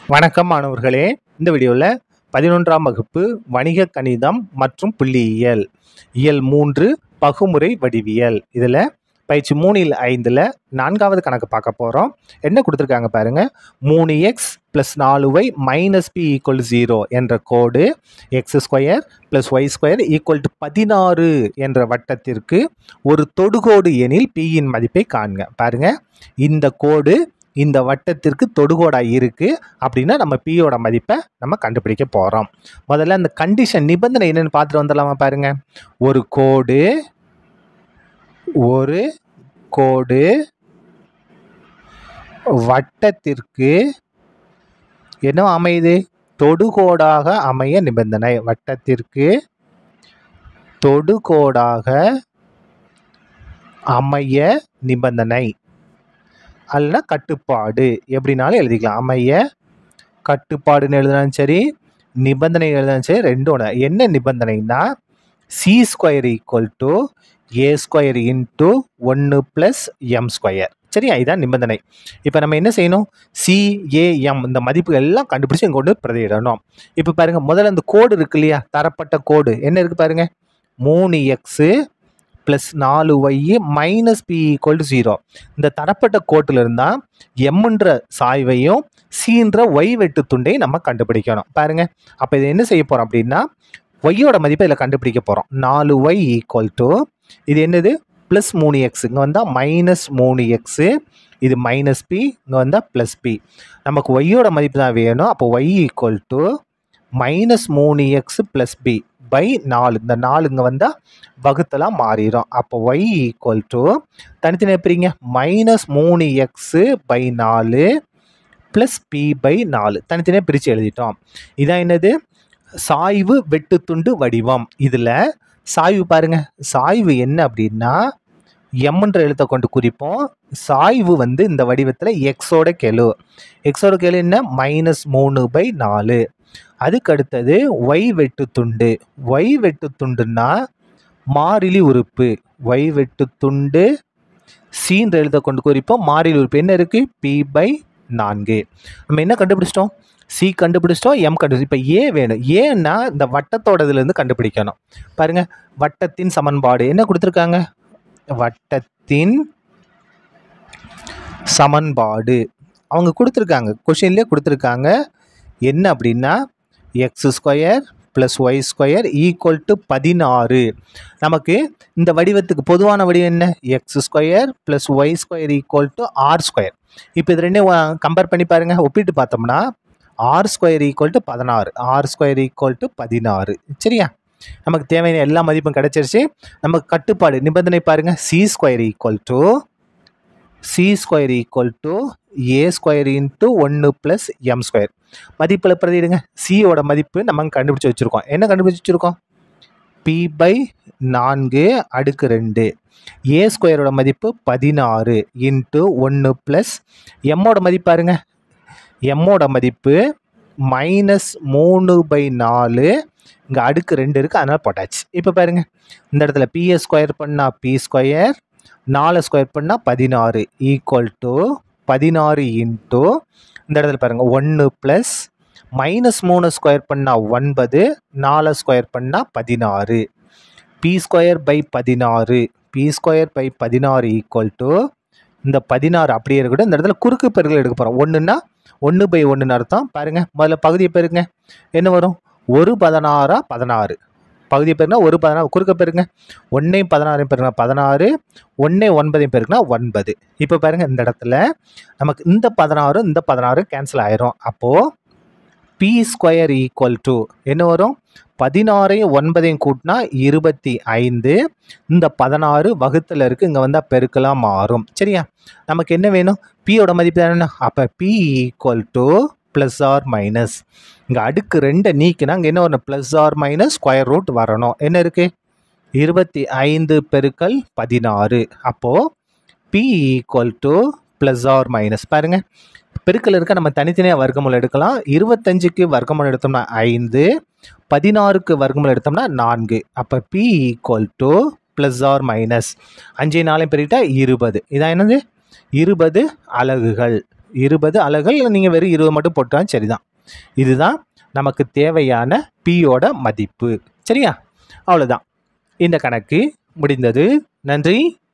வணக்கம் மாணவர்களே. இந்த வீடியோவில் 11ஆம் வகுப்பு வணிக கணிதம் மற்றும் புள்ளியியல் இயல் 3 பகுமுறை வடிவியல் இதில் பயிற்சி 3ல் 5ல் 4வது கணக்கு பார்க்க போகிறோம். என்ன கொடுத்துருக்காங்க பாருங்க. 3x + 4y - p = 0 என்ற கோடு x² + y² = 16 என்ற வட்டத்திற்கு ஒரு தொடுகோடு எனில் p இன் மதிப்பை காண்க. பாருங்க, இந்த கோடு இந்த வட்டத்திற்கு தொடுகோடாக இருக்குது அப்படின்னா நம்ம பியோட மதிப்பை நம்ம கண்டுபிடிக்க போகிறோம். முதல்ல அந்த கண்டிஷன் நிபந்தனை என்னென்னு பார்த்துட்டு வந்துடலாமா? பாருங்க, ஒரு கோடு வட்டத்திற்கு என்ன அமையுது? தொடுகோடாக அமைய நிபந்தனை. வட்டத்திற்கு தொடுகோடாக அமைய நிபந்தனை அல்ல கட்டுப்பாடு, எப்படினாலும் எழுதிக்கலாம். அமைய கட்டுப்பாடுன்னு எழுதினாலும் சரி, நிபந்தனை எழுதினாலும் சரி, ரெண்டும் ஒன்று. என்ன நிபந்தனைனா c² = a² × 1 + m². சரியா? இதுதான் நிபந்தனை. இப்போ நம்ம என்ன செய்யணும்? CAM இந்த மதிப்புகள் எல்லாம் கண்டுபிடிச்சி இங்கே கொண்டு பிரதியிடணும். இப்போ பாருங்க, முதல்ல அந்த கோடு இருக்கு இல்லையா, தரப்பட்ட கோடு என்ன இருக்கு பாருங்க. 3x + 4y - p = 0. இந்த தரப்பட்ட கோட்டில் இருந்தால் எம்ன்ற சாய்வையும் சீன்ற ஒய் வெட்டு துண்டையும் நம்ம கண்டுபிடிக்கணும். பாருங்க, அப்போ இதை என்ன செய்ய போகிறோம் அப்படின்னா, ஒய்யோட மதிப்பை இதில் கண்டுபிடிக்க போகிறோம். 4y = இது என்னது? +3x. இங்கே வந்தால் -3x, இது -p, இங்கே வந்தால் +p. நமக்கு ஒய்யோட மதிப்பு தான் வேணும். அப்போ y = -3x + p / 4. இந்த 4 இங்கே வந்தால் வகுத்தலாம் மாறிடும். அப்போ y = தனித்தனி எப்படிங்க? -3x / 4 + p / 4 தனித்தனியாக பிரித்து எழுதிட்டோம். இதான் என்னது? சாய்வு வெட்டுத்துண்டு வடிவம். இதில் சாய்வு பாருங்க, சாய்வு என்ன அப்படின்னா எம்ன்ற எழுத்தை கொண்டு குறிப்போம். சாய்வு வந்து இந்த வடிவத்தில் எக்ஸோட கெழு. எக்ஸோட கெழு என்ன? -3/4. அதுக்கு அடுத்தது ஒய் வெட்டுத்துண்டு. ஒய் வெட்டுத்துண்டுன்னா மாறிலி உறுப்பு. ஒய் வெட்டுத்துண்டு சீன்ற எழுத்தை கொண்டு குறிப்போம். மாறிலி உறுப்பு என்ன இருக்குது? p/4. நம்ம என்ன கண்டுபிடிச்சிட்டோம்? சி கண்டுபிடிச்சிட்டோம், எம் கண்டுபிடிச்சோம். இப்போ ஏ வேணும். ஏன்னா இந்த வட்டத்தோட இதுலேருந்து கண்டுபிடிக்கணும். பாருங்க, வட்டத்தின் சமன்பாடு என்ன கொடுத்துருக்காங்க? வட்டத்தின் சமன்பாடு அவங்க கொடுத்துருக்காங்க, கொஷின்லேயே கொடுத்துருக்காங்க. என்ன அப்படின்னா x² + y² = 16. நமக்கு இந்த வடிவத்துக்கு பொதுவான வடிவம் என்ன? x² + y² = r². இப்போ இது ரெண்டையும் கம்பேர் பண்ணி பாருங்க, ஒப்பிட்டு பார்த்தோம்னா r² = 16, r² = 16. சரியா? நமக்கு தேவையான எல்லா மதிப்பும் கிடைச்சிருச்சு. நமக்கு கட்டுப்பாடு நிபந்தனை பாருங்க. c² = a² × 1 + m². மதிப்பில் பிரதியிடுங்க. சியோட மதிப்பு நம்ம கண்டுபிடிச்சி வச்சுருக்கோம். என்ன கண்டுபிடிச்சி வச்சுருக்கோம்? p/4 அடுக்கு 2. a² மதிப்பு 16 × 1 + எம்மோட மதிப்பு பாருங்க. எம்மோட மதிப்பு -3/4, இங்கே அடுக்கு 2 இருக்குது, அதனால் போட்டாச்சு. இப்போ பாருங்க, இந்த இடத்துல p² பண்ணால் p², 4² பண்ணால் 16 = 16 × இந்த இடத்துல பாருங்கள் 1 + -3² பண்ணால் 9, 4² பண்ணால் 16. p²/16, p²/16 = இந்த 16 அப்படியே இருக்கட்டும். இந்த இடத்துல குறுக்கு பெருக்கல் எடுக்க போகிறோம். 1ன்னா 1/1 அர்த்தம். பாருங்க, முதல்ல பகுதியை பெருங்க. என்ன வரும்? 1/16 16. பகுதியை பெருனா 1/16, குறுக்க பெருங்க. 1/16 பெருனா 16, 1/9 பெருக்குனா 9. இப்போ பாருங்க, இந்த இடத்துல நமக்கு இந்த 16 இந்த 16 கேன்சல் ஆயிரும். அப்போது p² = என்ன வரும்? 16ஐயும் 9ஐயும் கூட்டினா 25. இந்த 16 வகுத்தில் இருக்குது, இங்கே வந்தால் பெருக்கலாம் மாறும். சரியா? நமக்கு என்ன வேணும்? பியோட மதிப்பு தானே. அப்போ p ± இங்கே அடுக்கு 2 நீக்கினா இங்கே என்ன வரணும்? +or - வரணும். என்ன இருக்குது? 25 × 16. அப்போது p = +or - பாருங்க, பெருக்கல் இருக்க நம்ம தனித்தனியாக வர்க்கமூலம் எடுக்கலாம். 25க்கு வர்க்கமூலம் எடுத்தோம்னா 5, 16க்கு வர்க்கமூலம் எடுத்தோம்னா 4. அப்போ p = +or - 5 4 பெருக்கிட்டா 20. இதான் என்னது? 20 அலகுகள். 20 அலகுகள், நீங்கள் வெறும் 20 மட்டும் போட்டாலும் சரிதான். இதுதான் நமக்கு தேவையான பியோட மதிப்பு. சரியா? அவ்வளோதான். இந்த கணக்கு முடிந்தது. நன்றி.